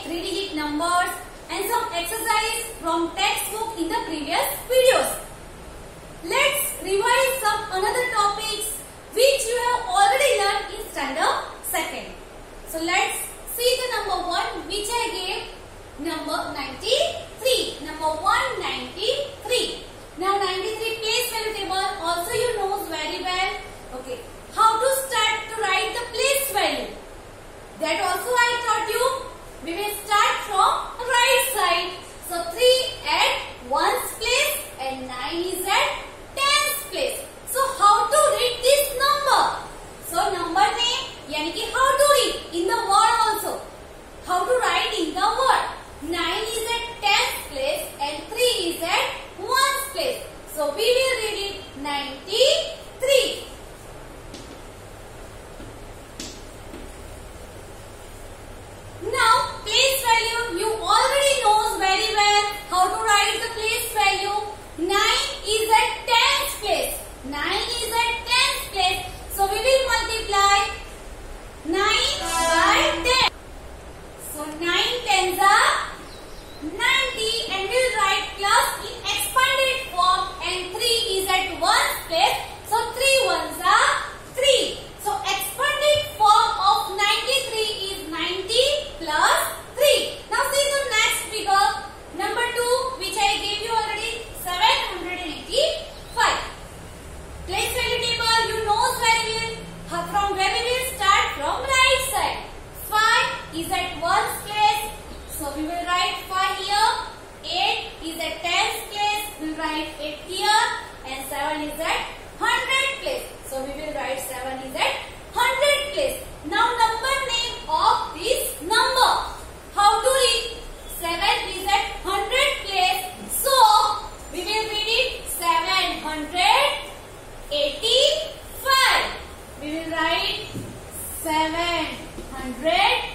3-digit numbers and some exercise from textbook in the previous videos. Let's revise some another topics which you have already learned in standard 2nd. So let's see the number 1 which I gave, number 93. Number 193. Now 93 place value table also you know very well. Okay, how to start to write the place value? That also I taught you. We will start from right side. So 3 at 1's place and 9 is at 10's place. So how to read this number? So number name yani ki how to read in the word also. How to write in the word? 9 is at 10's place and 3 is at 1's place. So we will read it 93. Now place value you already knows very well how to write the place value. 9 is at 10's place. 9 is at 10's place. So we will multiply 9 by 10. So 9 tens are 90 and we'll write plus in expanded form and 3 is at 1's place. So 3 ones are 3. So expanded form of 93 is 90 plus 3. Now see the next figure, number 2 which I gave you already, 785. Place value table you know very well. From where we will start? From right side. 5 is at 1's place. So we will write 5 here. 8 is at 10's place. We will write 8 here. And 7 is at 100 place. So we will write 7 is at 100 place. Now number name of this number. How to read? 7 is at 100 place. So we will read it 785. We will write 785.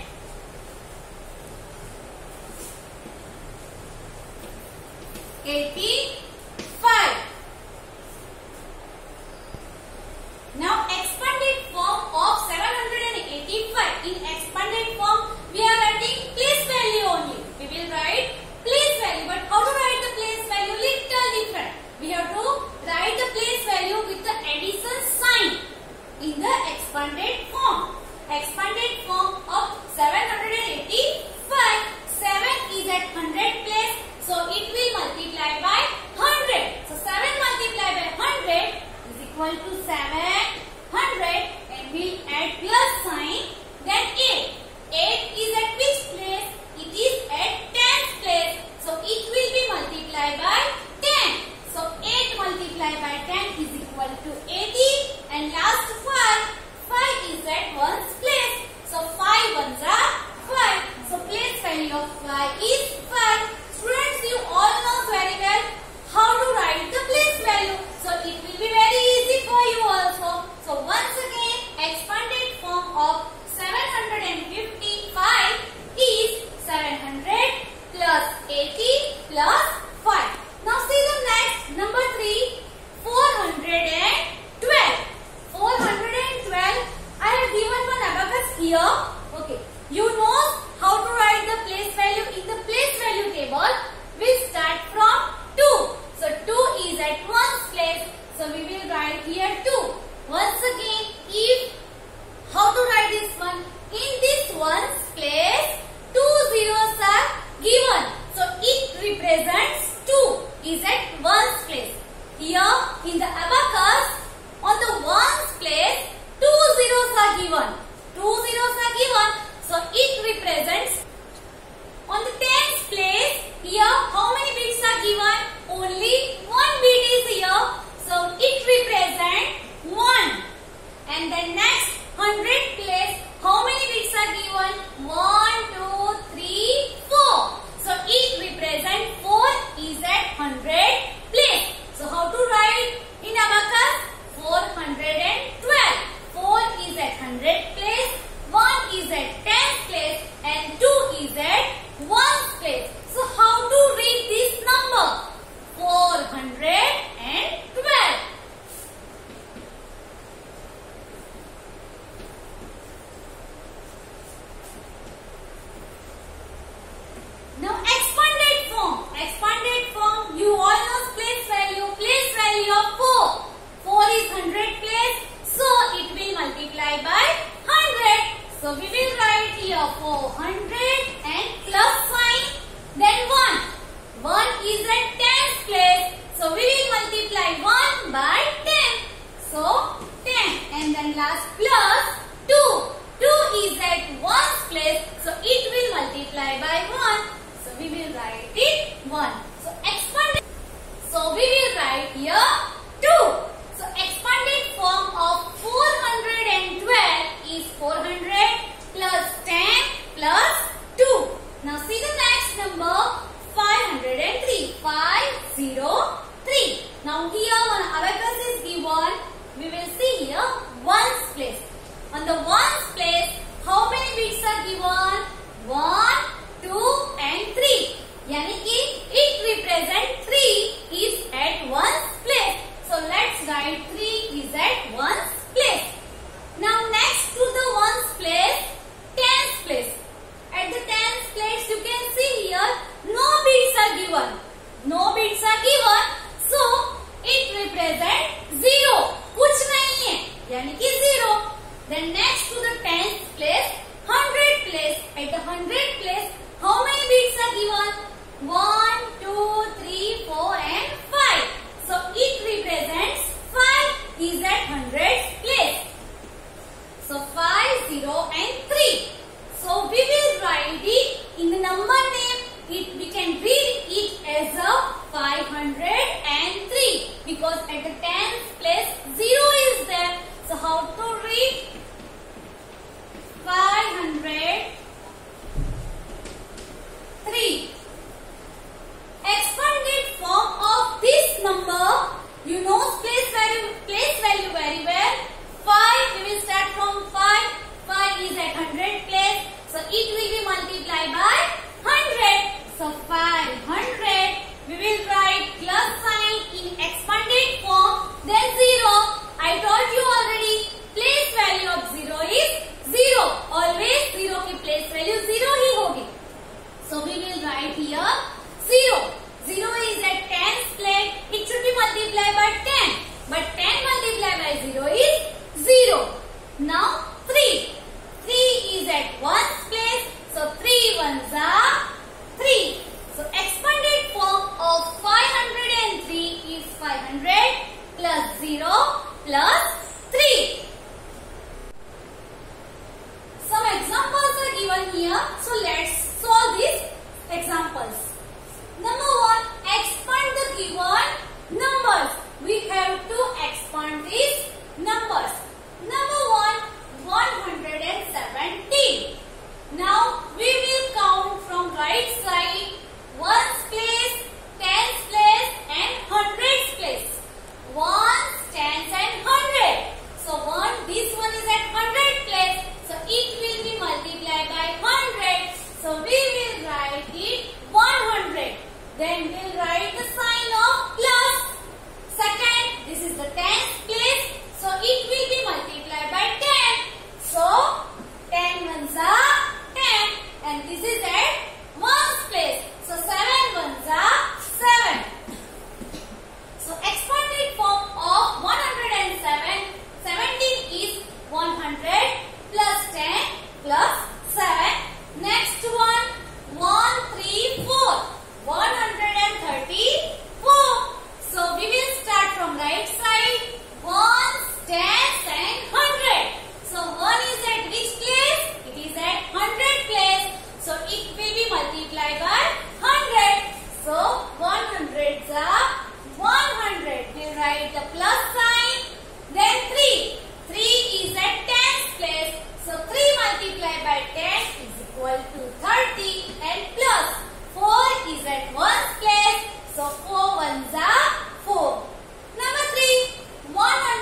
Now expanded form of 785. In expanded form we are writing place value only. We will write place value, but how to write the place value? Little different. We have to write the place value with the addition sign in the expanded form. Expanded form of 785. 7 is at 100 place. So it will multiply by 100. So 7 multiplied by 100 is equal to 700 and we'll add plus sign. Then 8. 8 is at which place? It is at 10's place. So it will be multiplied by 10. So 8 multiplied by 10 is equal to 80. And last 5. 5 is at 1's place. So 5 ones are 5. So place value of 5 is 5. Students, you all know very well how to write the place value. So it will be very easy for you also. So once again, expanded form of 755 is 700 plus 80 plus 5. Now see the next, number 3, 412. 412, I have given one abacus here. Okay, you know how to write the place value in the place value table. We start from 2. So 2 is at 1's place. So we will write here 2. Once again, if how to write this one? In this 1's place, 2 zeros are given. So it represents 2 is at 1's place. Here in the abacus, on the 1's place, 2 zeros are given. 2 zeros are given. So it represents. On the 10's place, here how many bits are given? Only 1 bit is here. So it represents 1. And then next 100 place, how many will write here 400 and plus sign. Then 1. 1 is at tens place. So we will multiply 1 by 10. So 10. And then last plus 2. 2 is at ones place. So it will multiply by 1. So we will write it 1. So expanded. So we will write here 2. So expanded form of 412 is 400 plus 10 plus 2. Now see the next number 503. 503. Now here one abacus is given. We will see here ones place. On the ones place, how many bits are given? 1, 2 and 3. Yani ki it represents 3 is at ones place. So let's write 3 is at ones place. Now next to the ones place, tens place. At the tens place you can see here no bits are given. No bits are given. So it represents 0. कुछ नहीं है यानी कि 0. Then next to the tens place, 100 place. At the 100 place, how many bits are given? 1, 2, 3, 4 and 5. So it represents 5 is at 100 place. So 5, 0 and 3. So we will write it in the number name. We can read it as a 503 because at the tens place 0 is there. So how to read? 503. Expanded form of this number, you know place value very well. 5, we will start from 5. 5 is at 100 place. So it will be multiplied by 100. So 500. We will write plus sign in expanded form. Then 0. I told you already. Place value of 0 is 0. Always 0 की place value 0 ही होगी. So we will write here 0. 0 is at tens place. It should be multiplied by 10. But 10 multiplied by 0 is 0. Now 3. 3 is at ones place. So 3 ones are 3. So expanded form of 503 is 500 plus 0 plus 3. Some examples are given here. So let's solve these examples. Number 1, expand the given numbers. We have to expand these numbers. Number 1, 117. Now we will count from right side. Ones place, tens place and hundreds place. Ones, tens and 100. So this one is at 100 place. So it will be multiplied by 100. So we will write it 100. Then we will write the sign of plus. Second, this is the tens place. So it will be multiplied by 10. So 10 ones are 10. And this is at ones place. So 7 ones are 7. So expanded form of 117 is 100 plus 10 plus 7. Next one 134. 134. So we will start from right side. Ones, tens and 100. So 1 is at which place? It is at 100 place. So it will be multiplied by 100. So 100s are 100. We'll write the plus sign. Then 3. 3 is at tens place. So 3 multiplied by 10 is equal to 30 and plus 4 is at ones place. So 4 ones are 4. Number 3,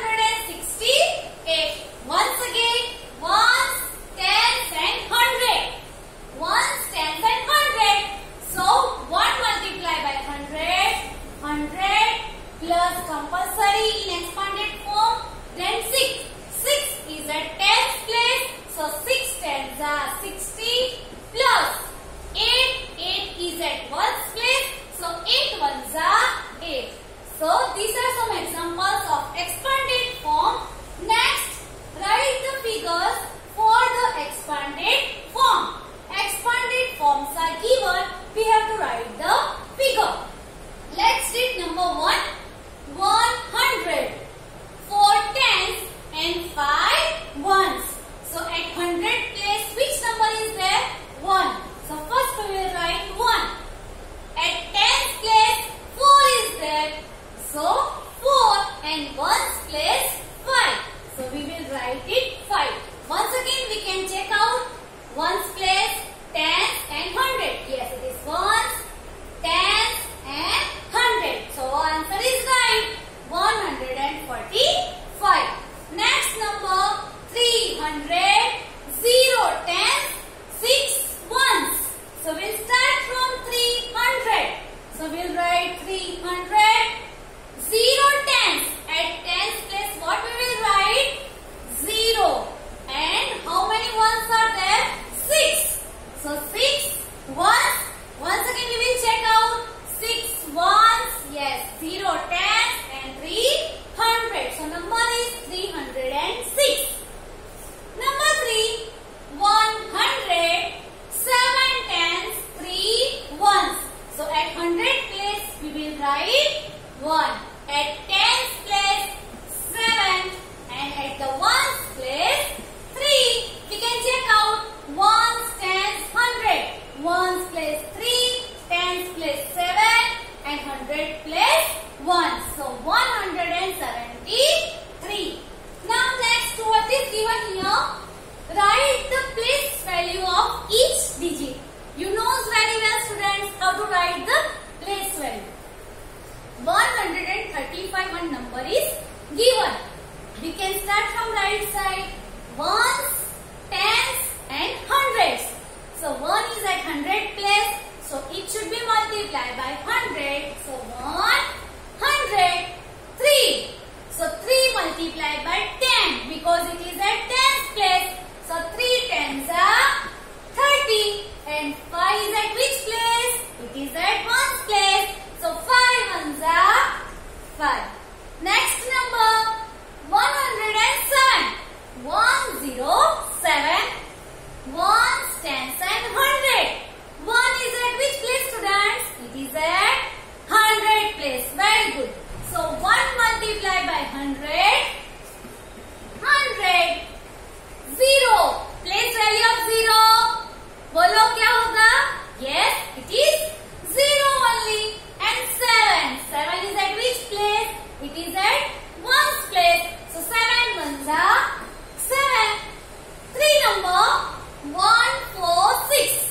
168. Once again, ones, tens and 100. Ones, tens and 100. So 1 multiplied by 100. 100 plus compulsory in expanded form. Then 6. 6 is at tens place. So 6 tens are 60 plus 8. 8 is at ones place. So 8 ones are 8. So these are some examples of expanded form. Next, write the figures for the expanded 100 plus 1. So 173. Now next what is given here? Write the place value of each digit. You know very well students how to write the place value. 135 one number is given. We can start from right side. Ones, tens and hundreds. So 1 is at 100 place. So it should be multiplied by 100. So 100. 3. So 3 multiplied by 10 because it is at tens place. So 3 tens are 30. And 5 is at which place? It is at ones place. So 5 ones are 5. Next number 107. 107. Ones, tens and 100. 1 is at which place students? It is at 100 place. Very good. So 1 multiplied by 100. 100. 0. Place value of 0. बोलो क्या होगा? Yes, it is 0 only. And 7. 7 is at which place? It is at ones place. So 7 ones are 7. 3 number 146.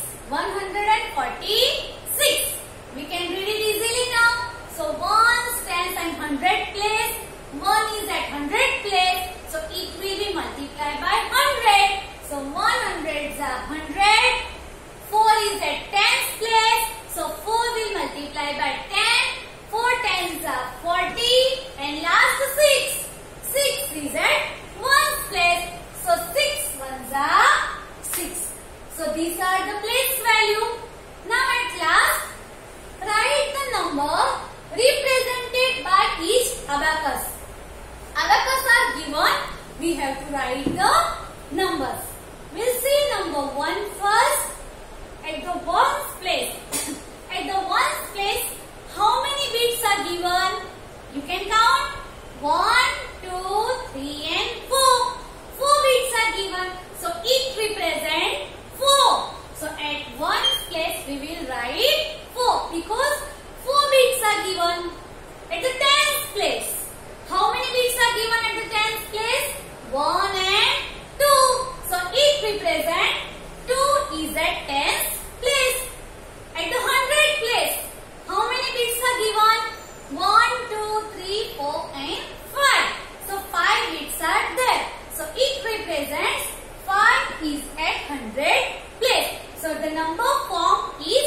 146. We can read it easily now. So ones, tens and 100 place. 1 is at 100 place. So it will be multiplied by 100. So 100s are 100. 4 is at tens place. So 4 will multiply by 10. 4 tens are 40. And last 6. 6 is at ones place. So 6 ones are 6. So these are the place value. Now at last, write the number represented by each abacus. Abacus are given. We have to write the numbers. We'll see number 1 first. At the ones place. At the ones place, how many bits are given? You can count. 1, 2, 3 and 4. 4 bits are given. So it represents 4. So at ones place we will write 4 because 4 bits are given. At the tens place, how many bits are given at the tens place? 1 and 2. So it represents 2 is at tens place. At the 100 place, how many bits are given? 1, 2, 3, 4 and 5. So 5 bits are there. So it represents 5 is at 100 place. So the number formed is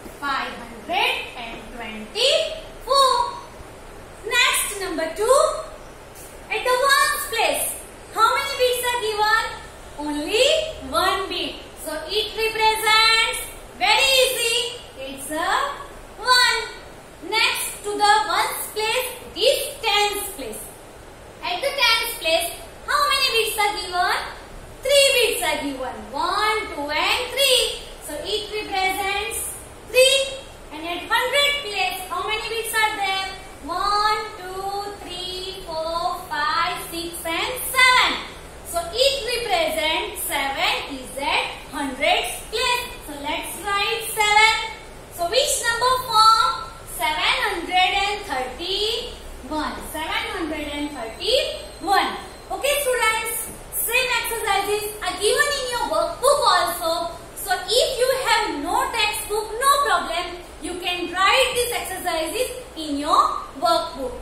524. Next number 2. At the ones place, how many bits are given? Only 1 bit. So it represents, very easy, it's a 1. Next to the ones place, it is tens place. At the tens place, how many bits are given? 3 bits are given. 1, 2 and 3. So it represents 3. And at 100 place, how many bits are there? 1, 2, 3, 4, 5, 6 and 7. So it represents 7 is at 100's place. So let's write 7. So which number form? 731. 731. Okay students, same exercises are given in your workbook also. So if you have no textbook, no problem. You can write these exercises in your workbook.